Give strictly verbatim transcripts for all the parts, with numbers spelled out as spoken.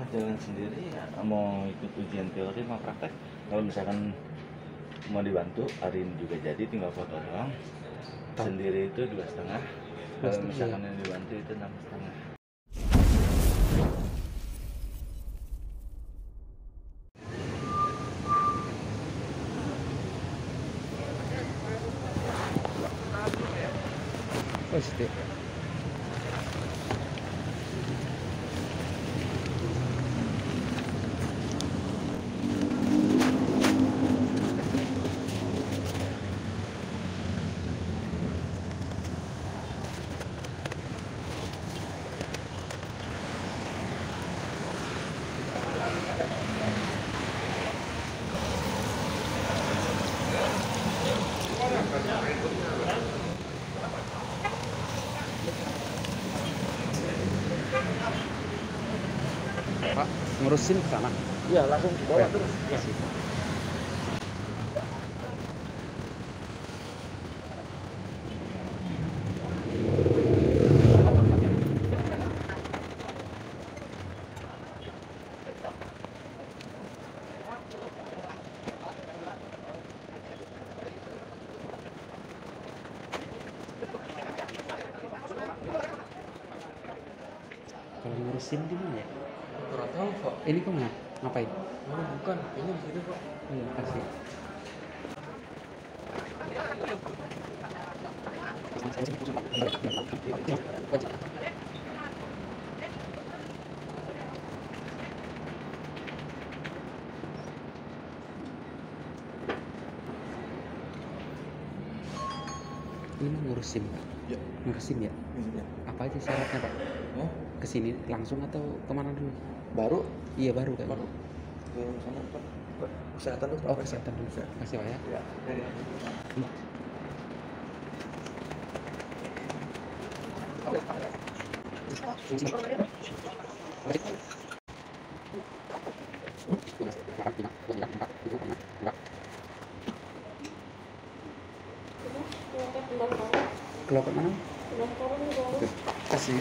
jalan sendiri ya, mau ikut ujian teori mau praktek. Kalau misalkan mau dibantu, hari ini juga jadi, tinggal foto doang. Sendiri itu dua setengah. Kalau misalkan yang dibantu itu enam setengah. Pasti. Pak, ngurusin ke sana. Iya, langsung bawa Ya, terus. Ya. kasih. Kalau ngurusin gimana ya? Kurang tahu kok. Ini kok nggak ngapain? Oh, bukan, kayaknya di situ kok. Iya, kasih. Ini ngurusin Pak? Ya. Ngurusin ya? Iya. Apa aja syaratnya Pak? Oh, Kesini langsung atau kemana dulu? baru Iya baru kan? baru ke sana Pak. Kesehatan dulu. Oh kesehatan dulu. Kasih Pak ya. Ya. Kelopak mana? Tuh, kasih.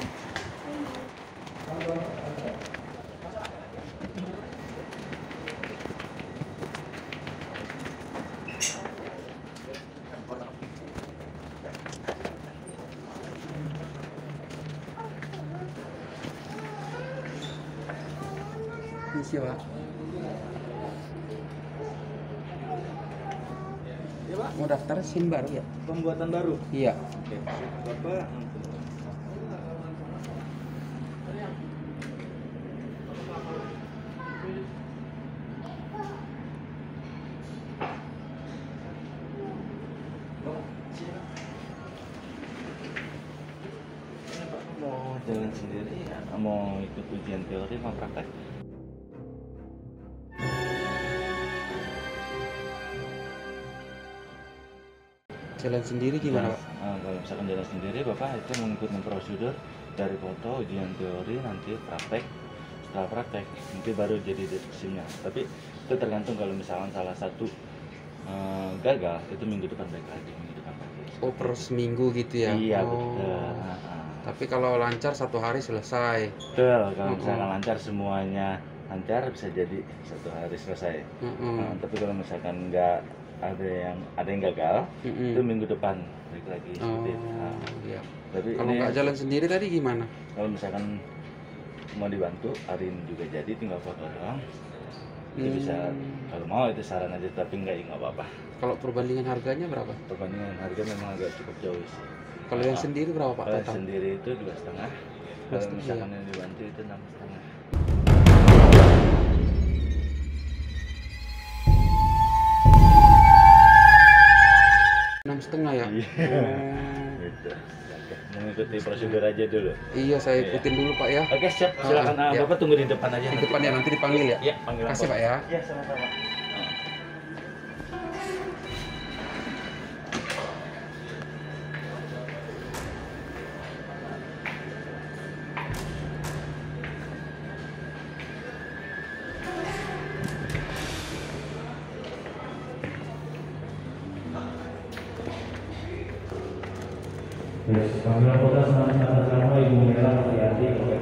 Isi Pak. Ya, Pak. Mau daftar SIM baru ya? Pembuatan baru. Iya. Oke, Bapak. Mau jalan sendiri ya, mau ikut ujian teori mau praktek. Jalan sendiri gimana Pak? Nah, kalau misalkan jalan sendiri, Bapak itu mengikuti prosedur dari foto, ujian teori, nanti praktek. Setelah praktek, nanti baru jadi SIM-nya. Tapi itu tergantung, kalau misalkan salah satu eh, gagal, itu minggu depan baik lagi, minggu depan lagi. Oh per seminggu gitu ya? Iya, Oh. betul. Nah, nah. Tapi kalau lancar satu hari selesai. Betul, kalau Mm-mm. misalkan lancar semuanya lancar, bisa jadi satu hari selesai. Mm-mm. Nah, tapi kalau misalkan nggak ada yang ada yang gagal, Mm-mm. itu minggu depan baik lagi. Oh Seperti itu. Nah, iya. tapi Kalau ini nggak jalan sendiri tadi gimana? kalau misalkan mau dibantu, hari ini juga jadi, tinggal foto doang. Itu bisa, Hmm. kalau mau itu saran aja, tapi nggak, ya nggak apa-apa. Kalau perbandingan harganya berapa? Perbandingan harga memang agak cukup jauh sih. Kalau yang Ah, sendiri berapa Pak Kalau total? sendiri itu dua setengah. Kalau setengah, misalkan yang dibantu itu enam setengah. Enam setengah ya? Iya. Gitu. Oke, mengikuti prosedur aja dulu. Iya saya Iya. ikutin dulu Pak ya. Oke, siap. Silakan. Ah, Ah, ya. Bapak tunggu di depan aja. Di nanti. depan ya nanti dipanggil ya. Iya, panggil Kasih Pak ya. Iya, sama-sama. Yes, kami lakukan sama-sama Ibu Mela Hati-hati.